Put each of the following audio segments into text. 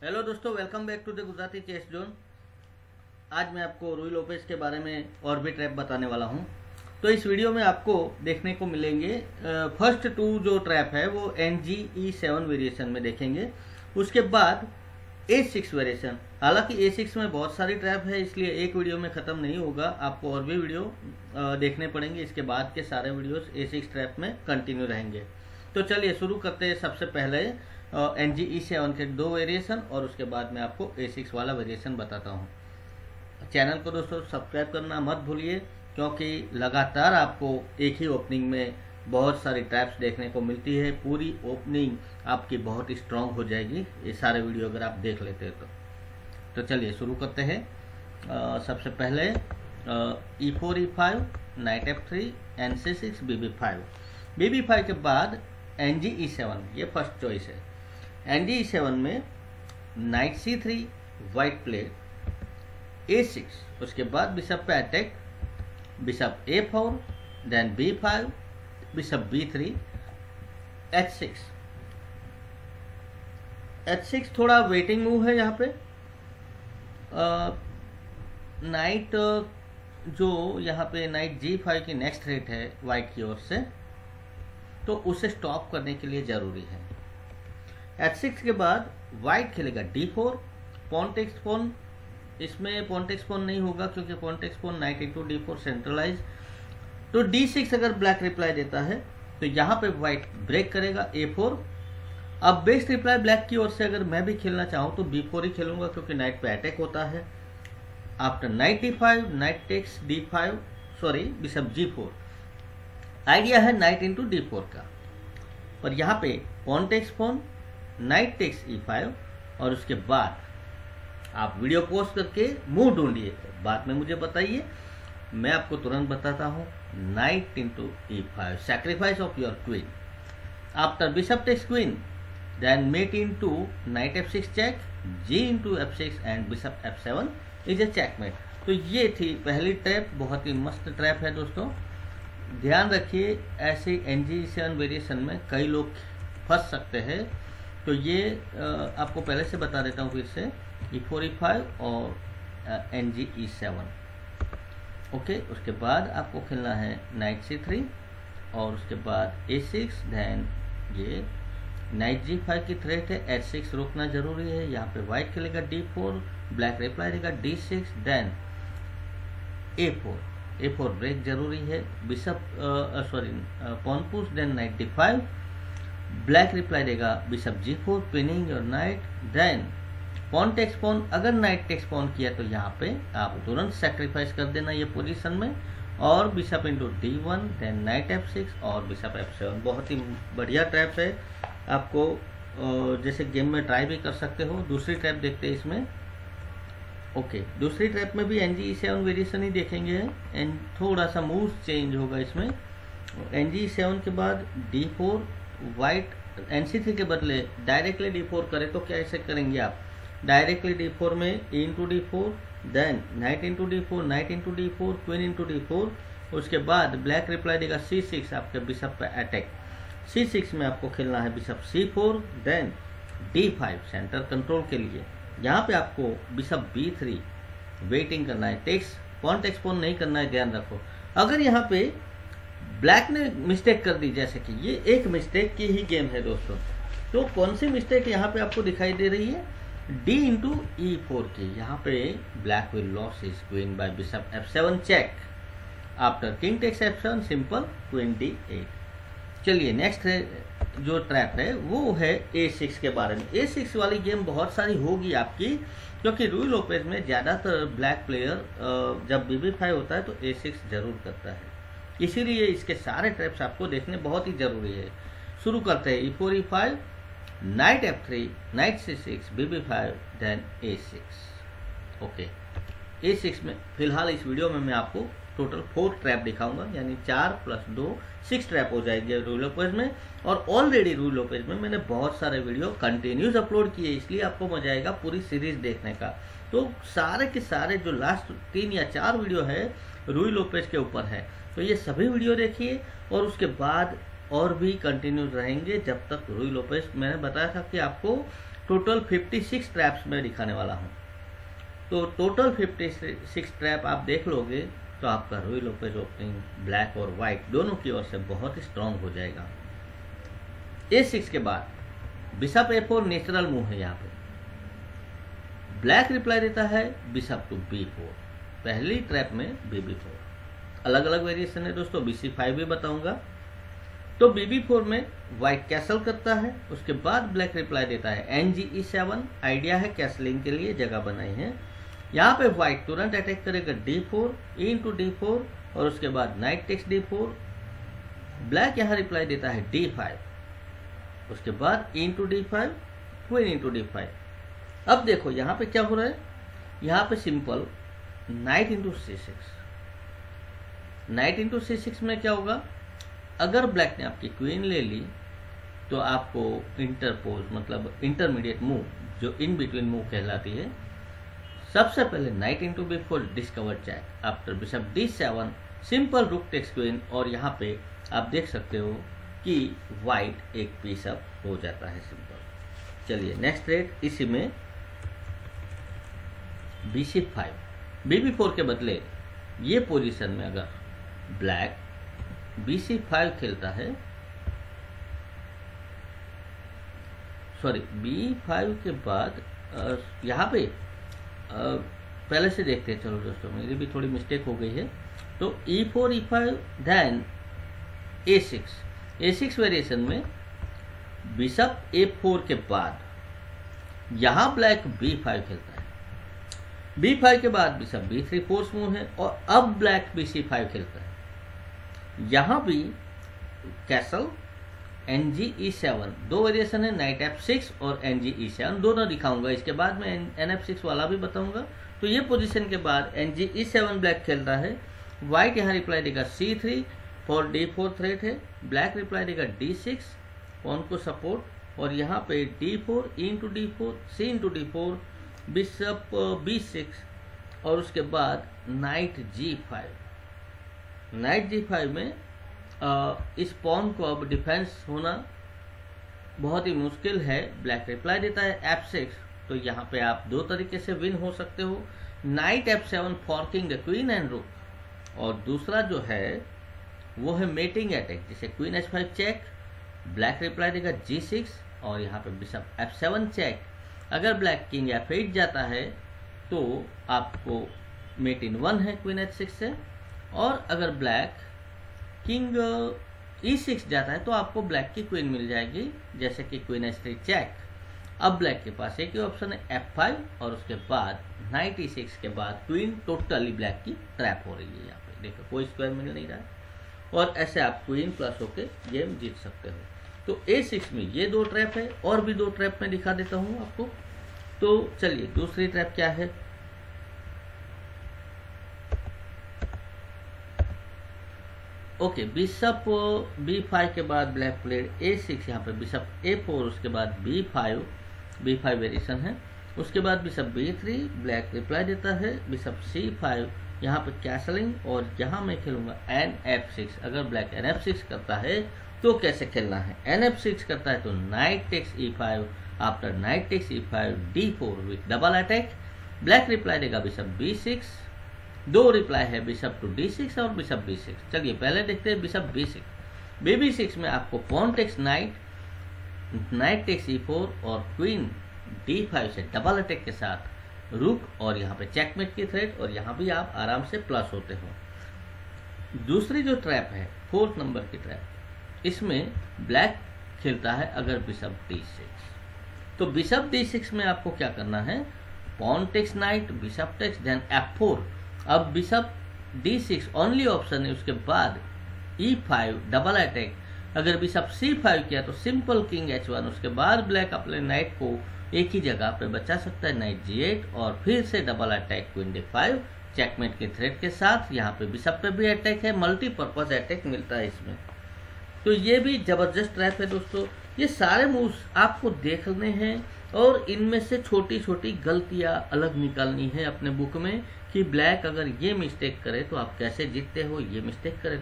Hello दोस्तों, welcome back to the Gujarati chess zone. आज मैं आपको रूई लोपेज के बारे में और भी ट्रैप बताने वाला हूं। तो इस वीडियो में आपको देखने को मिलेंगे फर्स्ट टू जो ट्रैप है वो NGE7 वेरिएशन में देखेंगे। उसके बाद A6 वेरिएशन। हालांकि A6 में बहुत सारी ट्रैप है, इसलिए एक वीडियो में ख़त्म नहीं होगा, आपको और भी वीडियो देखने पड़ेंगे। इसके बाद के सारे वीडियोस A6 ट्रैप में कंटिन्यू रहेंगे। तो चलिए शुरू करते हैं। सबसे पहले NGE7 के दो वेरिएशन और उसके बाद मैं आपको A6 वाला वेरिएशन बताता हूँ। चैनल को दोस्तों सब्सक्राइब करना मत भूलिए, क्योंकि लगातार आपको एक ही ओपनिंग में बहुत सारी ट्रैप्स देखने को मिलती है। पूरी ओपनिंग आपकी बहुत ही स्ट्रांग हो जाएगी ये सारे वीडियो अगर आप देख लेते हैं तो चलिए शुरू करते हैं। सबसे पहले E4 E5, night F3, NC6, BB5। BB5 के बाद NGE7, ये फर्स्ट चॉइस है। NGE7 में night C3, white plate, A6, उसके बाद बिशप पे attack, bishop A4, then B5, bishop B3, H6। H6 थोड़ा वेटिंग मूव है यहाँ पे। नाइट जो यहाँ पे नाइट G5 की नेक्स्ट थ्रेट है वाइट की ओर से, तो उसे स्टॉप करने के लिए जरूरी है। H6 के बाद वाइट खेलेगा D4, पॉन टेक्स पॉन। इसमें पॉन टेक्स पॉन नहीं होगा क्योंकि pawn takes pawn knight into D4 centralise. तो D6 अगर ब्लैक रिप्लाई देता है तो यहाँ पे व्हाइट ब्रेक करेगा A4। अब बेस्ट रिप्लाई ब्लैक की ओर से अगर मैं भी खेलना चाहूँ तो B4 ही खेलूंगा, क्योंकि नाइट पे अटैक होता है। After knight D5, knight takes D5, sorry bishop G4। Idea है नाइट इंटू D4 का, पर यहाँ पे pawn takes pawn, knight takes E5, और उसके बाद आप वीडियो पोस्ट करके मूव ढूंढिए, बाद में मुझे बताइए, मैं आपको तुरंत बताता हूँ। Knight into E5, sacrifice of your queen. After bishop takes queen, then mate into knight F6 check, G into F6 and bishop F7 is a checkmate. तो ये थी पहली ट्रैप, बहुत ही मस्त ट्रैप है दोस्तों। ध्यान रखिए, ऐसे NGE7 वेरिएशन में कई लोग फंस सकते हैं, तो ये आपको पहले से बता देता हूँ फिर से। E4 E5 और NGE7। ओके, उसके बाद आपको खेलना है नाइट C3 और उसके बाद A6, देन ये नाइट G5 की थ्रेट है, H6 रोकना जरूरी है। यहाँ पे व्हाइट खेलेगा D4, ब्लैक रिप्लाई देगा D6, देन A4 ब्रेक जरूरी है। Bishop pawn push, then knight D5, black reply देगा bishop G4, pinning your knight, then pawn takes pawn. अगर नाइट टेक्स पॉन किया तो यहाँ पे आप तुरंत सेक्रीफाइस कर देना ये पोजीशन में, और bishop into D1, then night F6 और बिशप F7। बहुत ही बढ़िया ट्रैप है, आपको जैसे गेम में ट्राई भी कर सकते हो। दूसरी ट्रैप देखते हैं इसमें। ओके, दूसरी ट्रैप में भी NGE7 वेरिएशन ही देखेंगे, एंड थोड़ा सा मूव चेंज होगा इसमें। NGE7 के बाद D4, वाइट NC3 के बदले डायरेक्टली D4 करे तो कैसे करेंगे आप? डायरेक्टली D4 में E into D4, then knight into D4, knight into D4, queen into D4। उसके बाद ब्लैक रिप्लाई देगा C6, आपके बिशप पे अटैक। C6 में आपको खेलना है bishop C4, then D5 centre control के लिए। यहाँ पे आपको बिशप B3 वेटिंग करना है, टेक्स पॉन टेक्स पॉन नहीं करना है, ध्यान रखो। अगर यहाँ पे ब्लैक ने मिस्टेक कर दी, जैसे कि ये एक मिस्टेक की ही गेम है दोस्तों, तो कौन सी मिस्टेक यहाँ पे आपको दिखाई दे रही है? D इंटू E4 की। यहाँ पे black will loss his queen by bishop F7 check. After king takes F7, simple queen D8। चलिए नेक्स्ट जो ट्रैप है वो है A6 के बारे में। A6 वाली गेम बहुत सारी होगी आपकी, क्योंकि रूई लोपेज में ज़्यादातर ब्लैक प्लेयर जब BB5 होता है तो A6 जरूर करता है, इसीलिए इसके सारे ट्रैप्स आपको देखने बहुत ही जरूरी है। शुरू करते हैं। E4 E5, night F3, night C6, BB5, then A6। Okay, A6 में फिलहाल इस वीडियो में मैं आपको टोटल 4 ट्रैप दिखाऊंगा, यानी 4 + 2 6 ट्रैप हो जाएगी रूई लोपेज में। और ऑलरेडी रूई लोपेज में मैंने बहुत सारे वीडियो कंटिन्यूस अपलोड किए, इसलिए आपको मजा आएगा पूरी सीरीज देखने का। तो सारे के सारे जो लास्ट 3 या 4 वीडियो है रूई लोपेज के ऊपर है, तो ये सभी वीडियो देखिए। और उसके बाद और भी कंटिन्यू रहेंगे जब तक रूई लोपेज, मैंने बताया था कि आपको टोटल 56 ट्रैप्स मैं दिखाने वाला हूँ। तो टोटल 56 ट्रैप आप देख लोगे तो आपका रुई लोपेज ओपनिंग ब्लैक और वाइट दोनों की ओर से बहुत ही स्ट्रांग हो जाएगा। A6 के बाद बिशप A4 नेचुरल मूव है। यहाँ पे ब्लैक रिप्लाई देता है बिशप टू B4, पहली ट्रैप में BB4। अलग अलग वेरिएशन है दोस्तों, BC5 भी बताऊंगा। तो BB4 में व्हाइट कैसल करता है, उसके बाद ब्लैक रिप्लाई देता है NGE7। आइडिया है कैसलिंग के लिए जगह बनाई है। यहाँ पे व्हाइट तुरंत अटैक करेगा D4 इंटू D4 और उसके बाद नाइट टेक्स D4। ब्लैक यहाँ रिप्लाई देता है D5, उसके बाद into D5 queen into D5। अब देखो यहाँ पे क्या हो रहा है, यहाँ पे simple knight into C6। Knight into C6 में क्या होगा, अगर ब्लैक ने आपकी क्वीन ले ली तो आपको इंटरपोज मतलब इंटरमीडिएट मूव जो इन बिटवीन मूव कहलाती है। सबसे पहले knight into B4 discover check after bishop D7 simple rook takes queen, और यहाँ पे आप देख सकते हो कि व्हाइट एक पीस अप हो जाता है सिंपल। चलिए नेक्स्ट रेट इसी में BC5 BB4 के बदले ये पोजीशन में अगर ब्लैक BC5 खेलता है, सॉरी B5 के बाद यहाँ पे पहले से देखते हैं। चलो दोस्तों मेरी भी थोड़ी मिस्टेक हो गई है। तो E4 E5 then A6 variation में बिशप A4 के बाद यहाँ ब्लैक B5 खेलता है। B5 के बाद बिशप B3 फोर्स मूव है और अब ब्लैक BC5 खेलता है। यहाँ भी कैसल NGE7 दो वेरिएशन है, नाइट F6 और NGE7 दोनों दिखाऊंगा। इसके बाद मैं NF6 वाला भी बताऊंगा। तो ये पोजीशन के बाद NGE7 ब्लैक खेलता है। व्हाइट यहाँ रिप्लाई देगा C3 फॉर D4 थ्रेट है। ब्लैक रिप्लाई देगा D6 पॉन को सपोर्ट, और यहाँ पे D4 into D4 C into D4 bishop B6 और उसके बाद नाइट G5। नाइट G5 में इस पॉन को अब डिफेंस होना बहुत ही मुश्किल है। ब्लैक रिप्लाई देता है F6। तो यहाँ पे आप दो तरीके से विन हो सकते हो, knight F7 forking the queen and rook, और दूसरा जो है वो है मेटिंग अटैक जिसे queen H5 check. Black reply देगा G6 और यहाँ पे बिशप F7 चेक। अगर ब्लैक किंग F8 जाता है तो आपको मेट इन 1 है क्वीन H6 से, और अगर ब्लैक किंग E6 जाता है तो आपको ब्लैक की क्वीन मिल जाएगी जैसे कि क्वीन H3 चेक। अब ब्लैक के पास एक ही ऑप्शन है F5 और उसके बाद नाइट E6 के बाद क्वीन टोटली ब्लैक की ट्रैप हो रही है। यहाँ पे देखो कोई स्क्वायर मिल नहीं रहा है, और ऐसे आप क्वीन प्लस होके गेम जीत सकते हो। तो A6 में ये दो ट्रैप है, और भी दो ट्रैप मैं दिखा देता हूँ आपको। तो चलिए दूसरी ट्रैप क्या है। ओके, बिशप B5 के बाद ब्लैक प्लेड A6, यहाँ पे बिशप A4 उसके बाद B5 वेरिएशन है। उसके बाद बिशप B3 ब्लैक रिप्लाई देता है बिशप C5, यहाँ पे कैसलिंग, और यहाँ मैं खेलूंगा NF6। अगर ब्लैक NF6 करता है तो कैसे खेलना है, NF6 करता है तो knight takes E5 after knight takes E5 D4 with double attack. Black reply देगा बिशप B6, दो रिप्लाई है बिशप टू D6 और बिशप B6। चलिए पहले देखते हैं बिशप B6। BB6 में आपको pawn takes knight takes E4 और क्वीन D5 से डबल अटैक के साथ रुक, और यहाँ पे चेकमेट की थ्रेट, और यहाँ भी आप आराम से प्लस होते हो। दूसरी जो ट्रैप है 4th नंबर की ट्रैप, इसमें ब्लैक खेलता है अगर बिशप D6। तो बिशप D6 में आपको क्या करना है, pawn takes knight bishop takes then F4। अब बिशप D6 ओनली ऑप्शन है, उसके बाद E5 डबल अटैक। अगर बिशप C5 किया तो सिंपल किंग H1, उसके बाद ब्लैक अपने नाइट को एक ही जगह पे बचा सकता है नाइट G8, और फिर से double attack queen D5 checkmate के थ्रेट के साथ। यहाँ पे बिशप पे भी अटैक है, मल्टीपर्पज अटैक मिलता है इसमें। तो ये भी जबरदस्त ट्रैप है दोस्तों। ये सारे मूव्स आपको देखने हैं और इनमें से छोटी छोटी गलतियां अलग निकालनी है अपने बुक में कि ब्लैक अगर ये मिस्टेक करे तो आप कैसे जीतते हो, ये मिस्टेक करे तो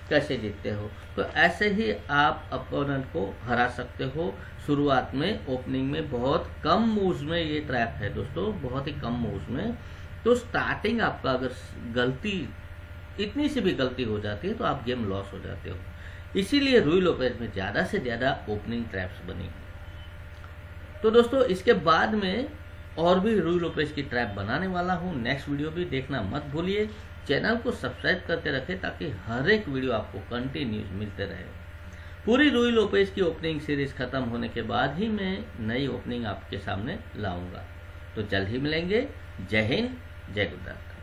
कैसे जीतते हो। तो ऐसे ही आप अपोनेंट को हरा सकते हो। शुरुआत में ओपनिंग में बहुत कम मूव्स में ये ट्रैप है दोस्तों, बहुत ही कम मूव्स में। तो स्टार्टिंग आपका अगर गलती, इतनी सी भी गलती हो जाती है तो आप गेम लॉस हो जाते हो। इसीलिए रुई लोपेज में ज़्यादा से ज़्यादा ओपनिंग ट्रैप्स बनी। तो दोस्तों इसके बाद में और भी रुई लोपेज की ट्रैप बनाने वाला हूँ, नेक्स्ट वीडियो भी देखना मत भूलिए। चैनल को सब्सक्राइब करके रखें ताकि हर एक वीडियो आपको कंटिन्यूस मिलते रहे। पूरी रुई लोपेज की ओपनिंग सीरीज खत्म होने के बाद ही मैं नई ओपनिंग आपके सामने लाऊंगा। तो जल्द ही मिलेंगे। जय हिंद, जय गुजरात।